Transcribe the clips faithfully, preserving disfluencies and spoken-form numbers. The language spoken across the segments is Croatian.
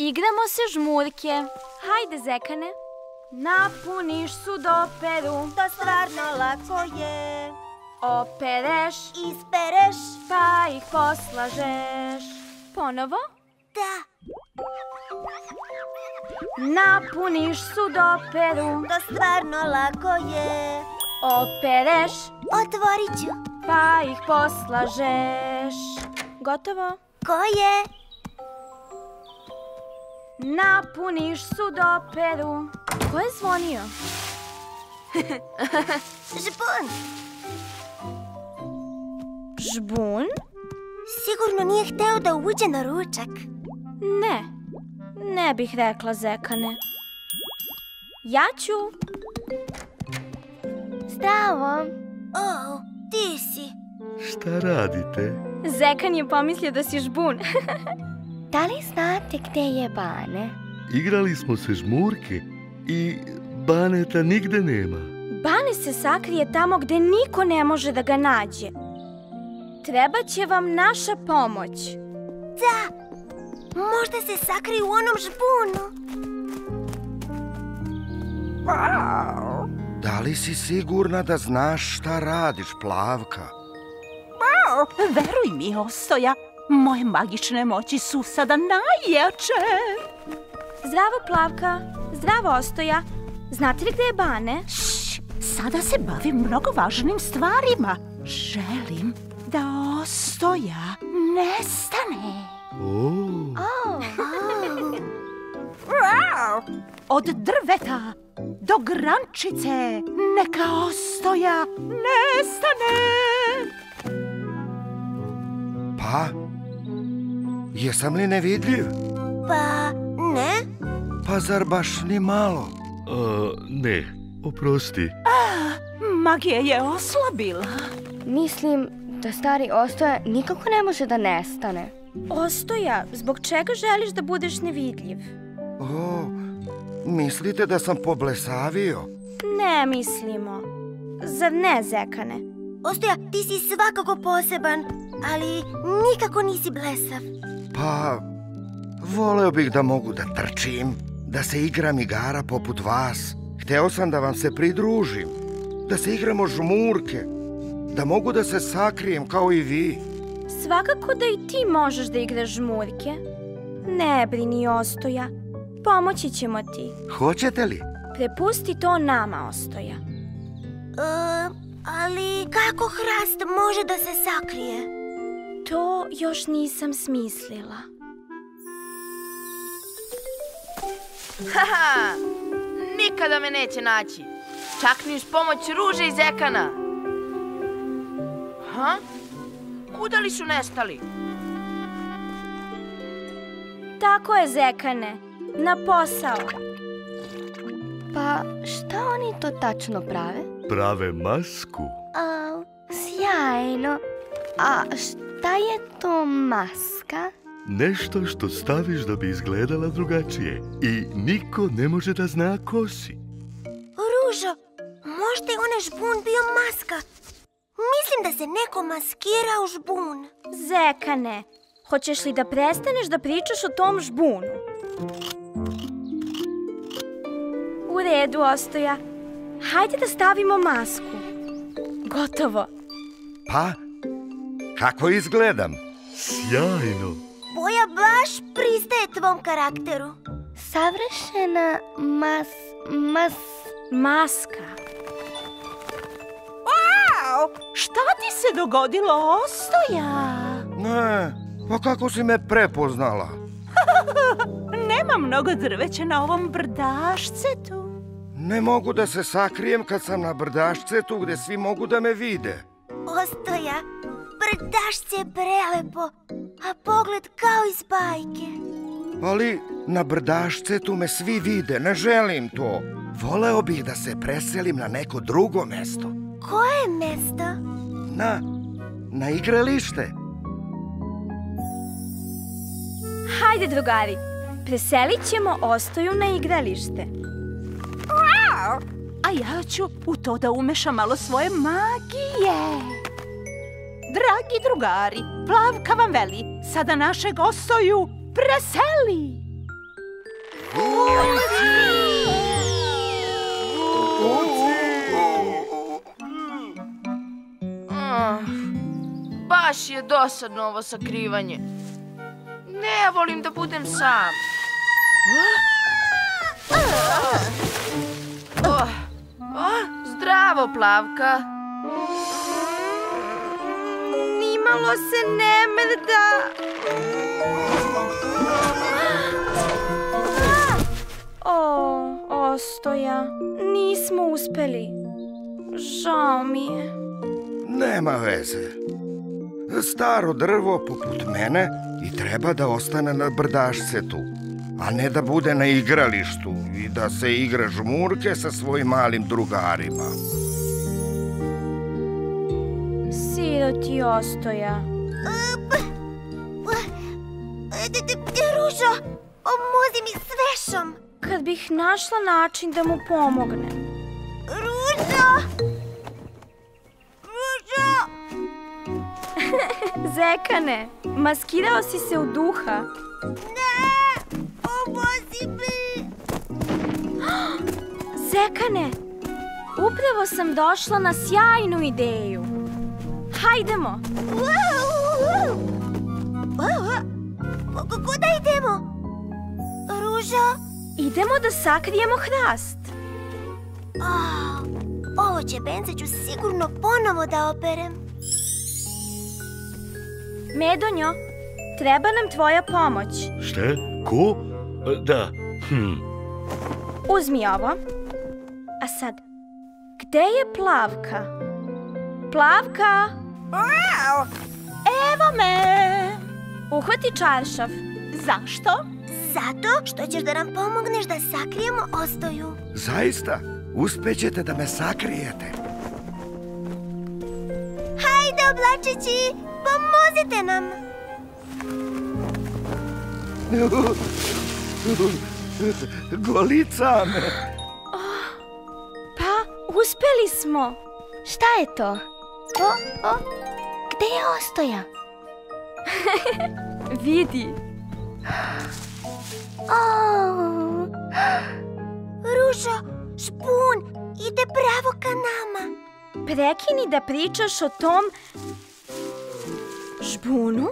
Igramo se žmurke. Hajde, Zekane. Napuniš sudoperu. To stvarno lako je. Opereš, ispereš, pa ih poslažeš. Ponovo. Da. Napuniš sudoperu. To stvarno lako je. Opereš, otvorit ću, pa ih poslažeš. Gotovo. Ko je? Napuniš sudoperu. Ko je zvonio? Žbun. Žbun? Sigurno nije hteo da uđe na ručak. Ne, ne bih rekla, Zekane. Ja ću. Zdravo. O, ti si. Šta radite? Zekan je pomislio da si žbun. Da li znate gde je Bane? Igrali smo se žmurke i Baneta nigde nema. Bane se sakrije tamo gde niko ne može da ga nađe. Treba će vam naša pomoć. Da, možda se sakrije u onom žbunu. Da li si sigurna da znaš šta radiš, Plavka? Veruj mi, Ostoja, moje magične moći su sada najjače. Zdravo, Plavka. Zdravo, Ostoja. Znate li gde je Bane? Šš, sada se bavim mnogo važnim stvarima. Želim da Ostoja nestane. Od drveta do grančice neka Ostoja nestane. Pa, jesam li nevidljiv? Pa, ne. Pa zar baš ni malo? A, ne, oprosti. Magija je oslabila. Mislim da stari Ostoja nikako ne može da nestane. Ostoja, zbog čega želiš da budeš nevidljiv? O, mislite da sam poblesavio? Ne mislimo. Zar ne, Zekane? Ostoja, ti si svakako poseban, ali nikako nisi blesav. Pa, voleo bih da mogu da trčim, da se igram igara poput vas. Hteo sam da vam se pridružim, da se igramo žmurke, da mogu da se sakrijem kao i vi. Svakako da i ti možeš da igraš žmurke. Ne brini, Ostoja. Pomoći ćemo ti. Hoćete li? Prepusti to nama, Ostoja. E, ali kako hrast može da se sakrije? To još nisam smislila. Haha, nikada me neće naći. Čak ni uz pomoć Ruže i Zekana. Ha? Kuda li su nestali? Tako je, Zekane. Na posao. Pa šta oni to tačno prave? Prave masku. A, sjajno. A šta je to maska? Nešto što staviš da bi izgledala drugačije i niko ne može da zna ko si. Ružo, možda je onaj žbun bio maska. Mislim da se neko maskira u žbun. Zekane, hoćeš li da prestaneš da pričaš o tom žbunu? U redu, Ostoja. Hajde da stavimo masku. Gotovo. Pa, kako izgledam? Sjajno. Boja baš pristaje tvom karakteru. Savršena mas... mas... Maska. Wow, šta ti se dogodilo, Ostoja? Ne, pa kako si me prepoznala? Nema mnogo drveća na ovom brdašcetu. Ne mogu da se sakrijem kad sam na brdašcetu gde svi mogu da me vide. Ostoja, brdašce je prelepo, a pogled kao iz bajke. Ali na brdašcetu me svi vide, ne želim to. Voleo bih da se preselim na neko drugo mesto. Koje mesto? Na, na igralište. Hajde, drugari. Preselit ćemo Ostoju na igralište. A ja ću u to da umešam malo svoje magije. Dragi drugari, Plavka vam veli, sada našeg Ostoju preseli. Ah, baš je dosadno ovo sakrivanje. Ne volim da budem sam. Oh, oh, zdravo, Plavka. Nimalo se ne mrda. O, Ostoja, nismo uspeli. Žao mi je. Nema veze. Staro drvo poput mene i treba da ostane na brdašcetu, a ne da bude na igralištu i da se igra žmurke sa svojim malim drugarima. Siroti Ostoja. Ružo, omuzi mi s vešom. Kad bih našla način da mu pomognem. Ružo! Ružo! Zekane, maskirao si se u duha. Ne! Omuzi mi! Zekane, upravo sam došla na sjajnu ideju. Hajdemo! Kuda idemo? Ružo? Idemo da sakrijemo hrast. Ovo ćebence ću sigurno ponovo da operem. Medonjo, treba nam tvoja pomoć. Šta? Ko? Da. Hm. Uzmi ovo. A sad, gde je Plavka? Plavka! Evo me! Uhvati čaršav. Zašto? Zato što ćeš da nam pomogneš da sakrijemo Ostoju. Zaista, uspećete da me sakrijete. Hajde, oblačići, pomozite nam. Golica me. Pa, uspeli smo. Šta je to? O, o, gde je Ostoja? Vidi. O, Ružo, špun ide pravo ka nama. Prekini da pričaš o tom žbunu?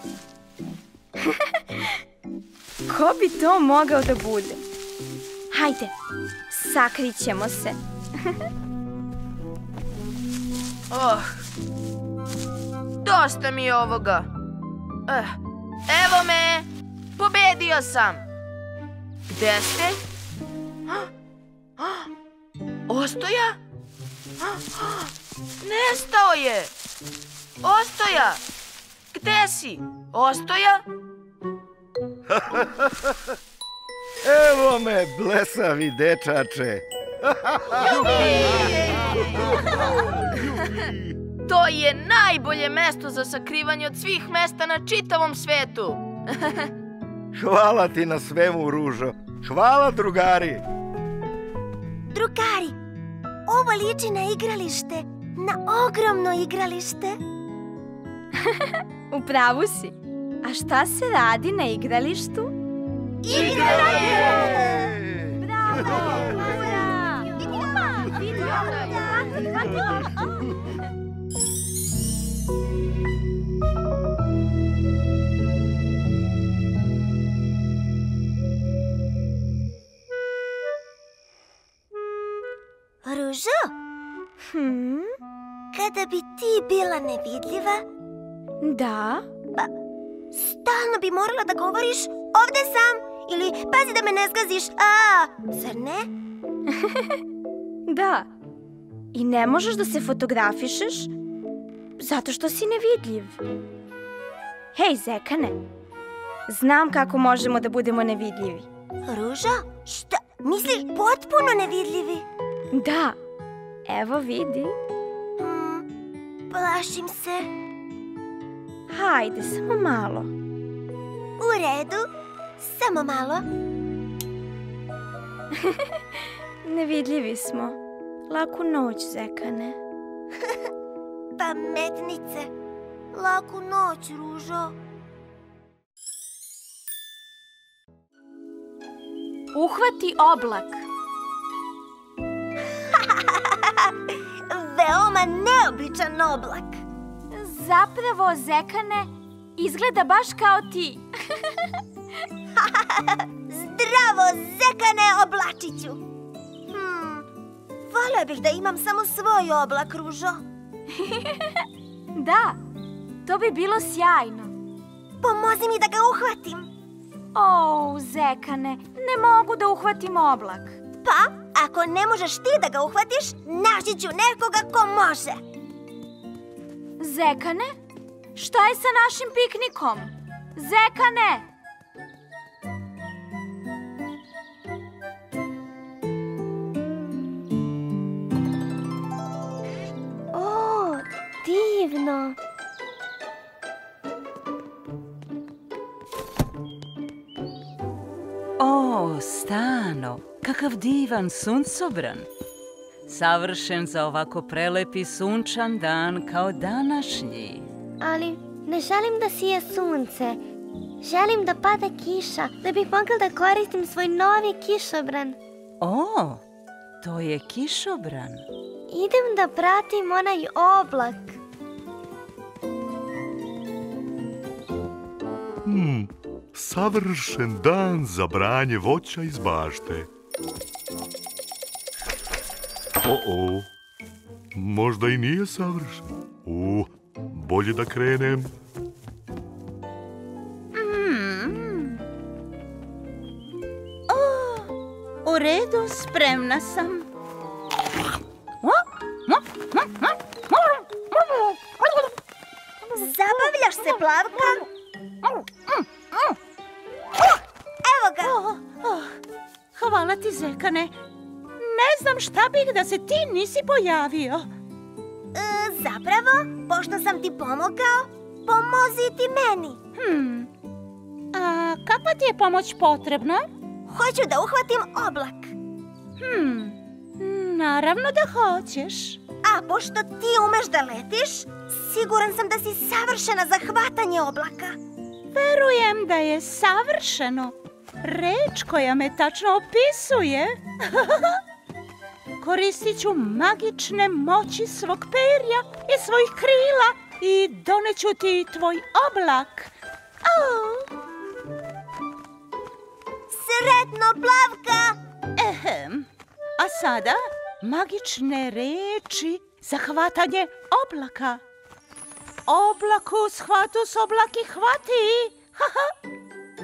Ko bi to mogao da bude? Hajde, sakrićemo se. Oh, dosta mi je ovoga. Eh, evo me, pobedio sam. Gde ste? Ostoja? Nestao je. Ostoja, gde si? Ostoja? Evo me, blesavi dečače. To je najbolje mesto za sakrivanje od svih mesta na čitavom svetu. Hvala ti na svemu, Ružo. Hvala, drugari. Drugari, ovo liči na igralište, na ogromno igralište. U pravu si. A šta se radi na igralištu? Igranje! Bravo! Ura! Vidi ovo! Ružo, Hmm? kada bi ti bila nevidljiva, Da? stalno bi morala da govoriš ovde sam ili pazi da me ne zgaziš, a, zar ne? Da. I ne možeš da se fotografišeš zato što si nevidljiv. Hej, Zekane, znam kako možemo da budemo nevidljivi. Ružo, šta, misliš potpuno nevidljivi? Da, evo vidi. Hmm, plašim se. Hajde, samo malo. U redu, samo malo. Nevidljivi smo. Laku noć, Zekane. Pametnice, laku noć, Ružo. Uhvati oblak. Veoma neobičan oblak. Zapravo, Zekane, izgleda baš kao ti. Zdravo, Zekane oblačiću. Hmm, volio bih da imam samo svoj oblak, Ružo. Da, to bi bilo sjajno. Pomozi mi da ga uhvatim. O, Zekane, ne mogu da uhvatim oblak. Pa, ako ne možeš ti da ga uhvatiš, naći ću nekoga ko može. Zekane, šta je sa našim piknikom? Zekane! O, divno. O, Stano, kakav divan suncobran. Savršen za ovako prelepi sunčan dan kao današnji. Ali ne želim da sije sunce. Želim da pada kiša, da bih mogla da koristim svoj novi kišobran. O, to je kišobran. Idem da pratim onaj oblak. Hmm, savršen dan za branje voća iz bašte. O-o, možda i nije savršen. U, bolje da krenem. Mm. O, u redu, spremna sam. Zabavljaš se, Plavka? Evo ga! Hvala ti, Zekane. Ne znam šta bih da se ti nisi pojavio. E, zapravo, pošto sam ti pomogao, pomozi ti meni. Hmm. A kakva ti je pomoć potrebna? Hoću da uhvatim oblak. Hmm. Naravno da hoćeš. A pošto ti umeš da letiš, siguran sam da si savršena za hvatanje oblaka. Verujem da je savršeno. Reč koja me tačno opisuje. Koristit ću magične moći svog perja i svojih krila i doneću ti tvoj oblak. Oh. Sretno, Plavka! Ehem. A sada magične reči za hvatanje oblaka. Oblaku, shvatus, oblaki, hvati. Haha.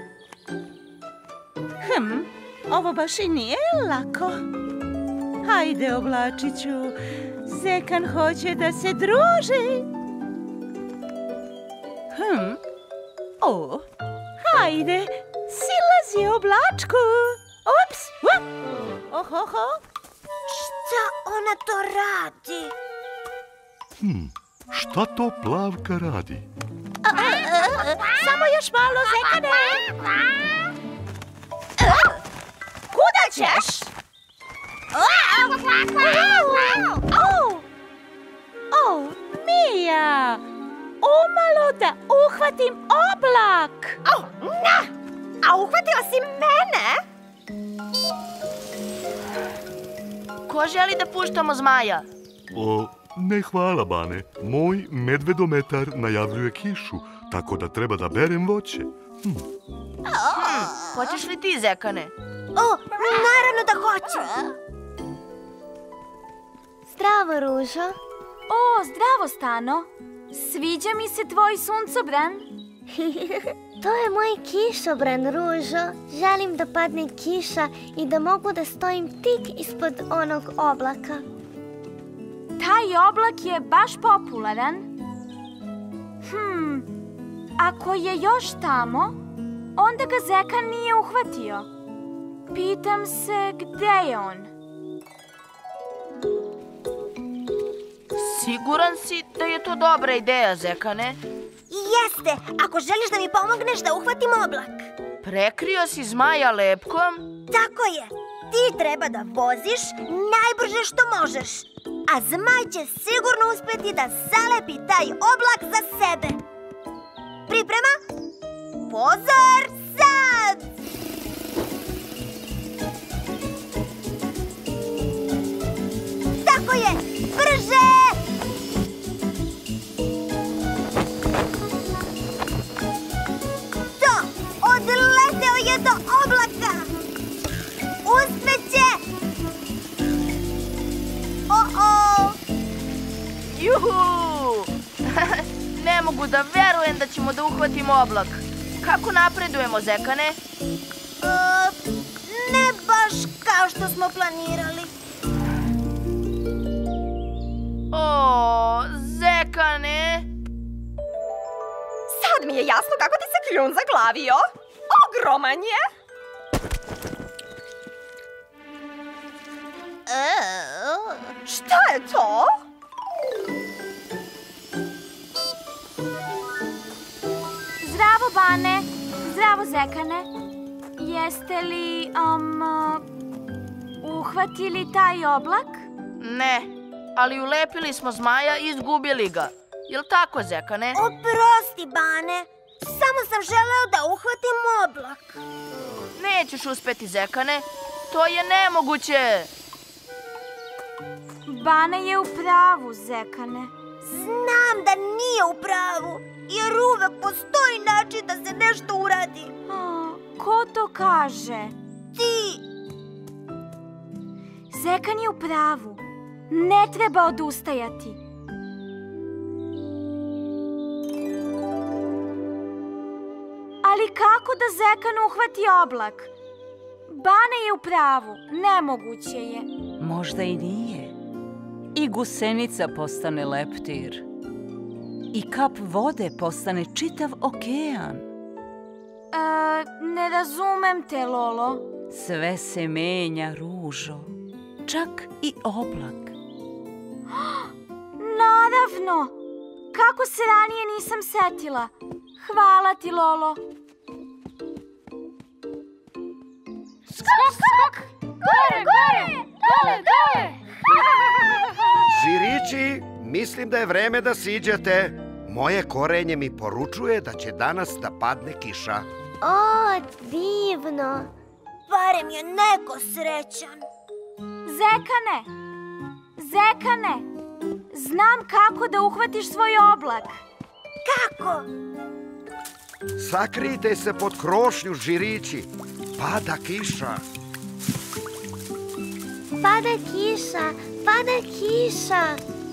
Hm, ovo baš i nije lako. Hajde, oblačiću, Zekan hoće da se druži. Hm, o, hajde, silazi, oblačku. Ups, up. Ohoho. Šta ona to radi? Hm, šta to Plavka radi? A, a, a, samo još malo, Zekane. Kuda ćeš? O, Mija, umalo da uhvatim oblak. Oh, na! A uhvatila si mene? Ko želi da puštamo zmaja? O, ne hvala, Bane. Moj medvedometar najavljuje kišu, tako da treba da berem voće. Hm. Hmm, hoćeš li ti, Zekane? O, naravno da hoću. Zdravo, Ružo. O, zdravo, Stano. Sviđa mi se tvoj suncobran. To je moj kišobran, Ružo. Želim da padne kiša i da mogu da stojim tik ispod onog oblaka. Taj oblak je baš popularan. Hmm, ako je još tamo, onda ga Zekan nije uhvatio. Pitam se gde je on. Siguran si da je to dobra ideja, Zekane? Jeste, ako želiš da mi pomogneš da uhvatim oblak. Prekrio si zmaja lepkom? Tako je. Ti treba da voziš najbrže što možeš. A zmaj će sigurno uspjeti da zalepi taj oblak za sebe. Priprema? Pozor sad! Juhu! Ne mogu da verujem da ćemo da uhvatimo oblak. Kako napredujemo, Zekane? E, ne baš kao što smo planirali. O, Zekane! Sad mi je jasno kako ti se kljun zaglavio. Ogroman je. Šta je to? Zdravo, Bane. Zdravo, Zekane. Jeste li um, uhvatili taj oblak? Ne, ali ulepili smo zmaja i izgubili ga. Jel tako, Zekane? Oprosti, Bane. Samo sam želeo da uhvatim oblak. Nećeš uspeti, Zekane. To je nemoguće. Bane je u pravu, Zekane. Znam da nije u pravu, jer uvek postoji način da se nešto uradi. A, ko to kaže? Ti! Zekan je u pravu. Ne treba odustajati. Ali kako da Zekan uhvati oblak? Bane je u pravu. Nemoguće je. Možda i nije. I gusenica postane leptir. I kap vode postane čitav okean. E, ne razumem te, Lolo. Sve se menja, Ružo. Čak i oblak. Naravno! Kako se ranije nisam setila. Hvala ti, Lolo. Skok, skok! Gore, gore! Dole, dole! Žirići, mislim da je vreme da siđete. Moje korenje mi poručuje da će danas da padne kiša. O, divno. Barem je neko srećan. Zekane! Zekane! Znam kako da uhvatiš svoj oblak. Kako? Sakrijte se pod krošnju, žirići. Pada kiša. Pada kiša, pada kiša.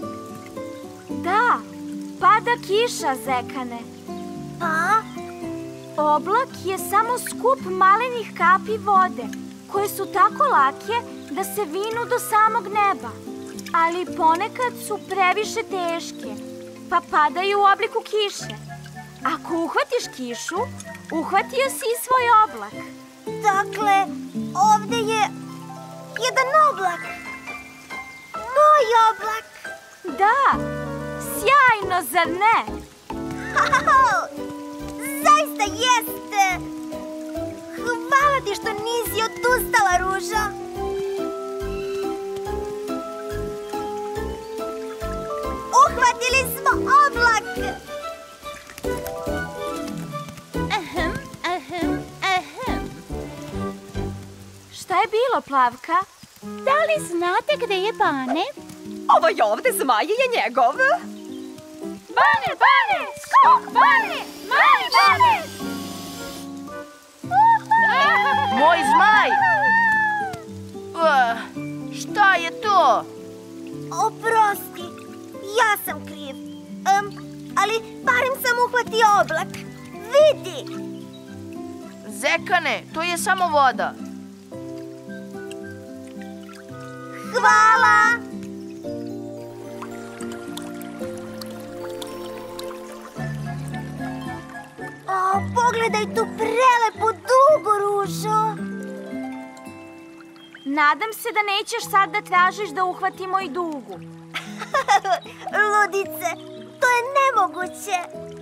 Da, pada kiša, Zekane. Pa? Oblak je samo skup malenih kapi vode, koje su tako lake da se vinu do samog neba. Ali ponekad su previše teške, pa padaju u obliku kiše. Ako uhvatiš kišu, uhvatio si i svoj oblak. Dakle, ovde je jedan oblak. Moj oblak. Da, sjajno, zar ne? Zaista jeste. Hvala ti što nisi odustala, Ruža. Uhvatili smo oblak. Ahem, ahem, ahem. Šta je bilo, Plavka? Da li znate gde je Bane? Ovo je ovde, zmaj je njegov. Bane, Bane, skok, Bane, mali Bane! Moj zmaj! Uh, šta je to? Oprosti, ja sam kriv. Um, ali barem sam uhvatio oblak. Vidi! Zekane, to je samo voda. Hvala! O, pogledaj tu prelepu dugu, Ružo. Nadam se da nećeš sad da tražiš da uhvatimo i dugu. Ludice, to je nemoguće.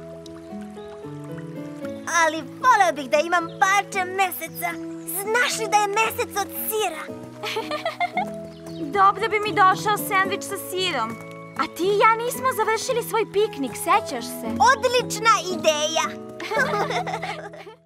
Ali voleo bih da imam parče meseca. Znaš li da je mesec od sira? Dobro bi mi došao sendvič sa sirom. A ti i ja nismo završili svoj piknik, sećaš se? Odlična ideja.